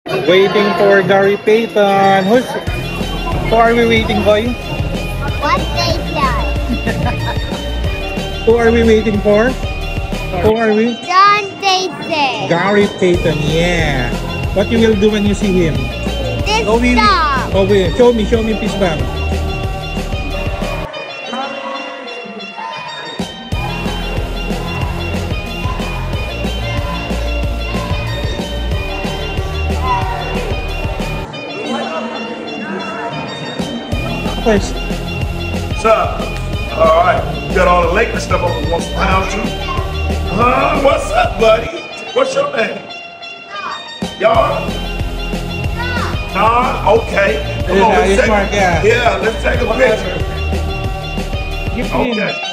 Waiting for Gary Payton. Who are we waiting for? What they done? Who are we waiting for? Who are we? John Payton. Gary Payton, yeah. What you will do when you see him? This Oh, we, song. oh, wait. Show me, please, ma'am. First. Sir, all right. You got all the Lakers stuff up in one pound too. What's up, buddy? What's your name? Y'all? Nah, okay. Come on, let's take, Mark, yeah. Yeah, let's take a picture. Give me. Okay.